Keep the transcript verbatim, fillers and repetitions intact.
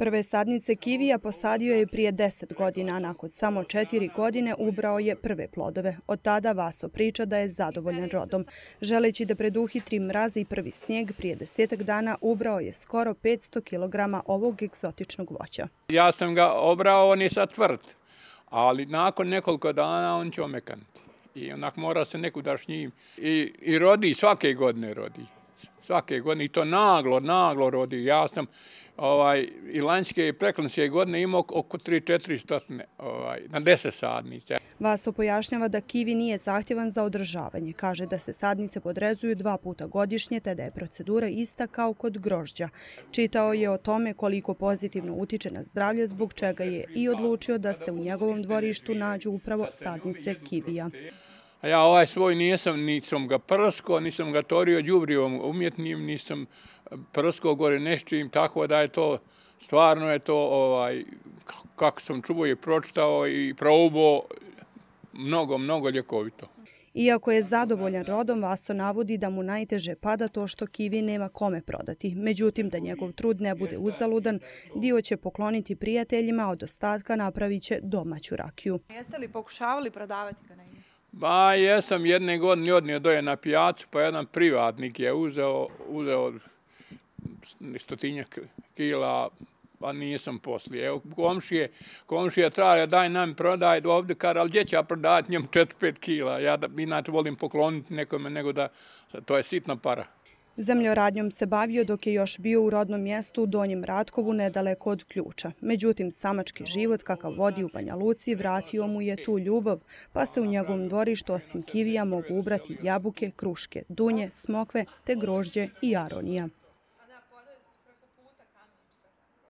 Prve sadnice kivija posadio je prije deset godina, a nakon samo četiri godine ubrao je prve plodove. Od tada Vaso priča da je zadovoljan rodom. Želeći da preduhitri mraz i prvi snijeg, prije desetak dana ubrao je skoro petsto kilograma ovog egzotičnog voća. Ja sam ga obrao, on je sad tvrd, ali nakon nekoliko dana on će omeknuti. I onak mora se nekuda s njim. I, i rodi, svake godine rodi. Svake godine, i to naglo, naglo rodi. Ja sam ovaj, i lanjske i preklanjske godine imao oko tri četiri stotine ovaj, na deset sadnica. Vaso pojašnjava da kivi nije zahtjevan za održavanje. Kaže da se sadnice podrezuju dva puta godišnje, te da je procedura ista kao kod grožđa. Čitao je o tome koliko pozitivno utiče na zdravlje, zbog čega je i odlučio da se u njegovom dvorištu nađu upravo sadnice kivija. A ja ovaj svoj nisam, nisam ga prsko, nisam ga torio đubrivom umjetnim, nisam prsko gore nešćim, tako da je to, stvarno je to, ovaj, kako sam čuo i pročitao i probao, mnogo, mnogo ljekovito. Iako je zadovoljan rodom, Vaso navodi da mu najteže pada to što kivi nema kome prodati. Međutim, da njegov trud ne bude uzaludan, dio će pokloniti prijateljima, a od ostatka napravit će domaću rakiju. Jeste li pokušavali prodavati ga negdje? Ba, jesam jedne godine odnio doje na pijacu, pa jedan privatnik je uzeo, uzeo stotinjak kila, pa nisam poslije. Evo, komšije, komšije traje, daj nam prodaj ovdje, kar, ali gdje će ja prodati njemu četiri pet kila? Ja da, inače volim pokloniti nekome, nego da, to je sitna para. Zemljoradnjom se bavio dok je još bio u rodnom mjestu u Donjem Ratkovu, nedaleko od Ključa. Međutim, samački život kakav vodi u Banja Luci vratio mu je tu ljubav, pa se u njegovom dvorištu osim kivija mogu ubrati jabuke, kruške, dunje, smokve te grožđe i aronija.